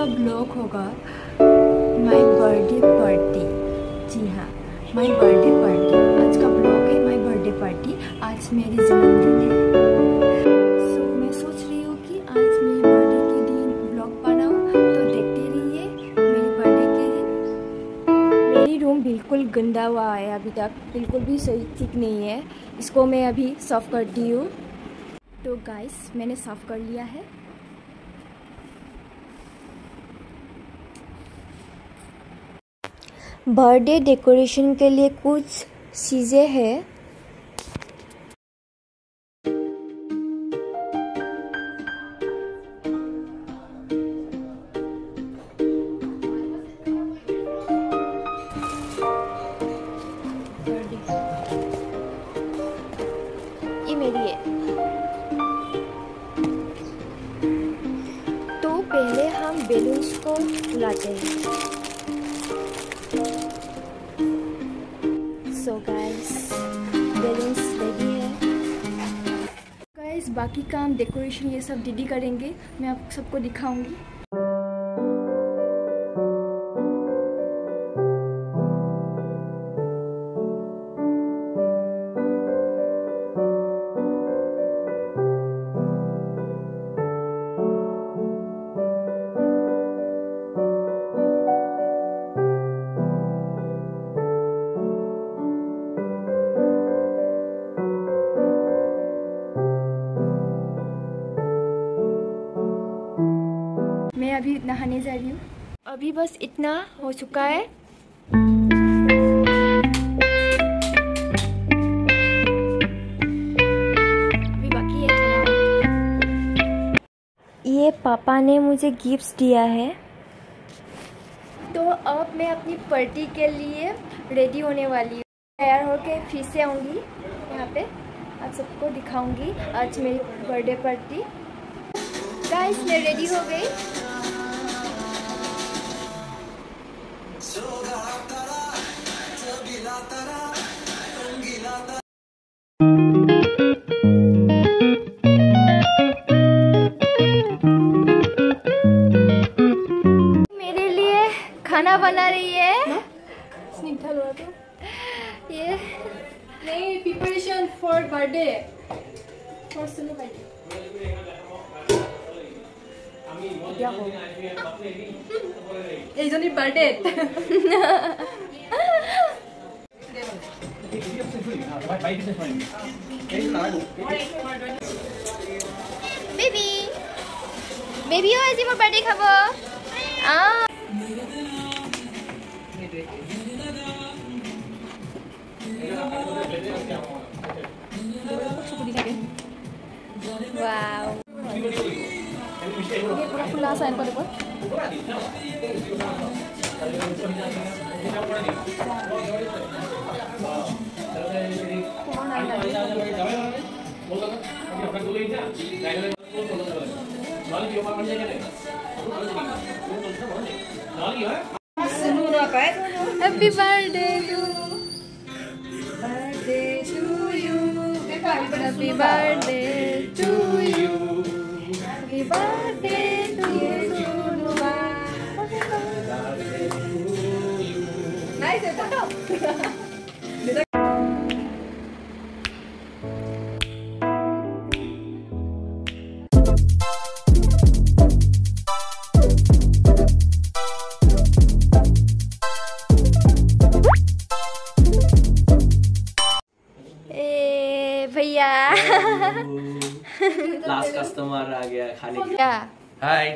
Blog होगा my birthday party. जी हाँ, my birthday party. आज का ब्लॉग है माय बर्थडे पार्टी। आज मेरी जन्मदिन है। सो मैं सोच रही हूँ कि आज मेरी बर्थडे के दिन ब्लॉग बनाऊँ, तो देखते रहिए मेरी बर्थडे के दिन। मेरी रूम बिल्कुल गंदा हुआ है, अभी तक बिल्कुल भी सही ठीक नहीं है। इसको मैं अभी साफ़ करती हूँ। तो गाइस, मैंने साफ़ कर लिया है। बर्थडे डेकोरेशन के लिए कुछ चीज़ें हैं। ये मेरी है। तो पहले हम बैलून्स को फुलाते हैं। सो गाइस, बैलून्स रेडी है। गाइस, बाकी काम डेकोरेशन ये सब दीदी करेंगे, मैं आप सबको दिखाऊंगी। मैं अभी नहाने जा रही हूँ। अभी बस इतना हो चुका है। अभी बाकी है थोड़ा। ये पापा ने मुझे गिफ्ट्स दिया है। तो अब मैं अपनी पार्टी के लिए रेडी होने वाली हूँ। तैयार होके फिर से आऊँगी यहाँ पे, आप सबको दिखाऊंगी आज मेरी बर्थडे पार्टी। गाइस, मैं रेडी हो गई। मेरे लिए खाना बना रही है। ये नहीं, प्रिपरेशन फॉर बर्थडे, फॉर सुनो बर्थडे। এইজনী বার্থডে বেবি বেবিও আজি মোৰ বাৰ্থডে খাব। Wow. Ini pura pula sign pada pun. Happy birthday to you. Happy birthday to you. Happy birthday to you. Nice photo. भैया लास्ट कस्टमर आ गया खाने के लिए। क्या? Hi,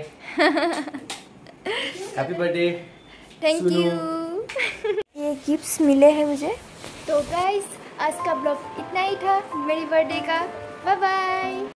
happy birthday. Thank you. ये गिफ्ट्स मिले हैं मुझे। तो गाइस, आज का ब्लॉग इतना ही था मेरी बर्थडे का। Bye bye.